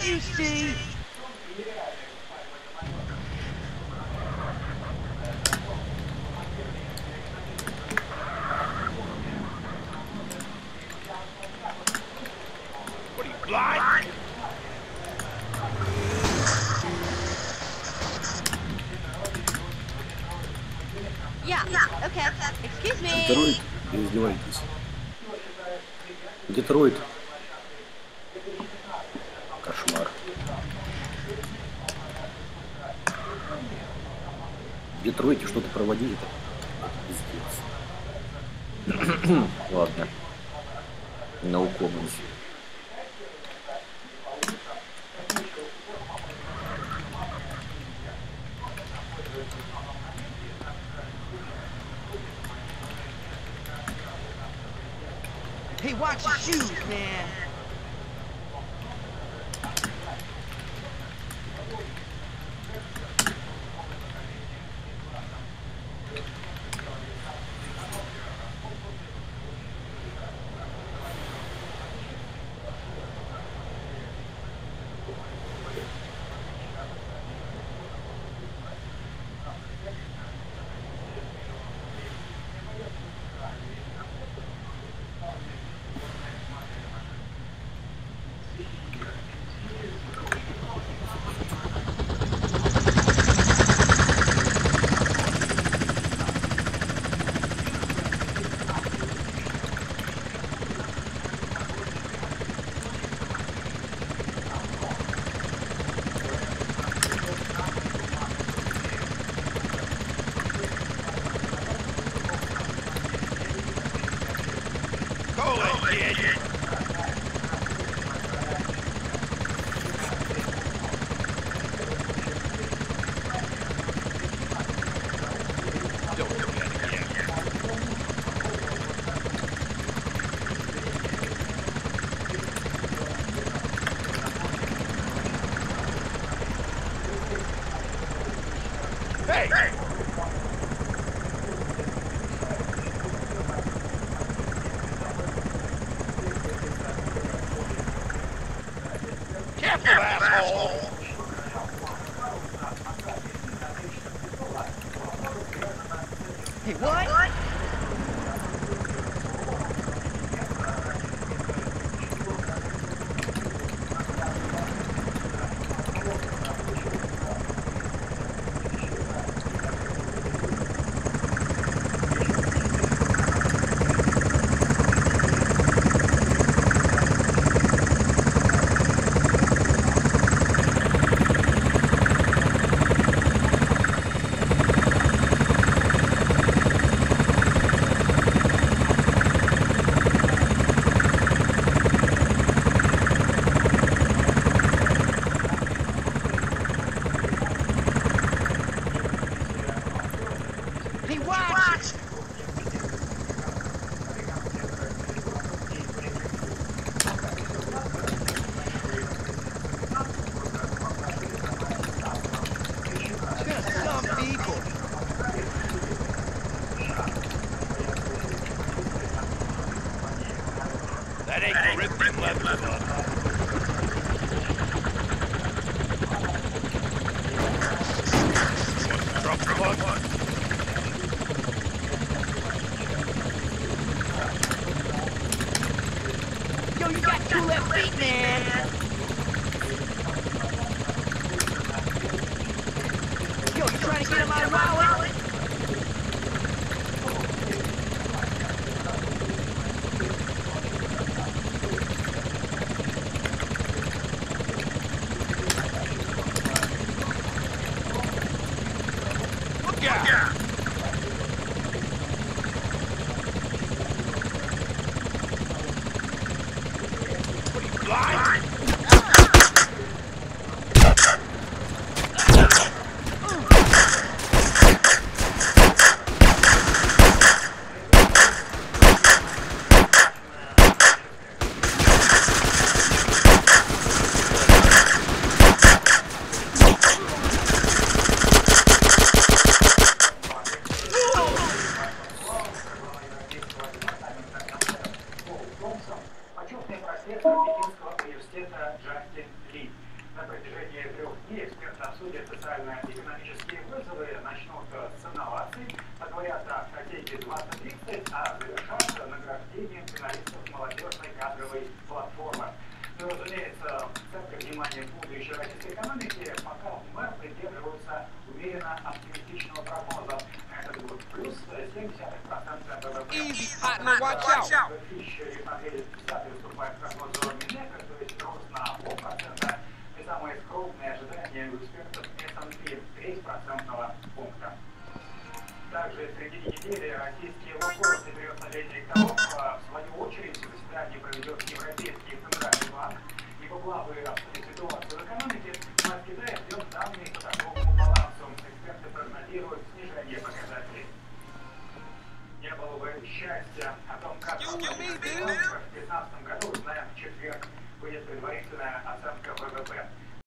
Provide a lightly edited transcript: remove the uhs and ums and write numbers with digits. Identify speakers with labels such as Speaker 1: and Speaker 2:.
Speaker 1: you see? What are you, blind?
Speaker 2: Yeah, okay. Excuse me.
Speaker 3: Детройт, вы издеваетесь. Детройт. Кошмар. В Детройте что-то проводили-то? Пиздец. Ладно. No comments.
Speaker 1: Hey, watch your shoes, man. Hey! Careful, asshole! Hey, what? Hey, watch! Just some people. That ain't Caribbean leather. Drop the plug. Yo, you got two left feet, man! Yo, you trying to get him out of wallet? Look out! What are you, blind?
Speaker 4: Почетный профессор Пекинского университета Джастин Ли. На протяжении 3 дней эксперты обсудят социально-экономические вызовы, начнут с инноваций, поговорят о стратегии 2030, а завершат награждением финалистов молодежной кадровой платформы. Ну, разумеется, в центре внимания будущей российской экономики пока мэр придерживаются умеренно оптимистичного прогноза на этот год. Плюс 0,7% ВВП.
Speaker 1: Easy, partner, watch out.
Speaker 4: Фишери смотрели 50 выступает прогноз Минэка, то есть рост на 0,5%. И самые скромные ожидания у экспертов S&P 3% пункта. Также в середине недели российский вопрос соберет совет директоров. В свою очередь заседание проведет Европейский центральный банк. Его главы обсудят ситуацию в экономике. Мы от Китая ждем данные по торговому балансу. Эксперты прогнозируют снижение показателей. Не было бы счастья о том, как в 2015 году, узнаем в четверг, будет предварительная оценка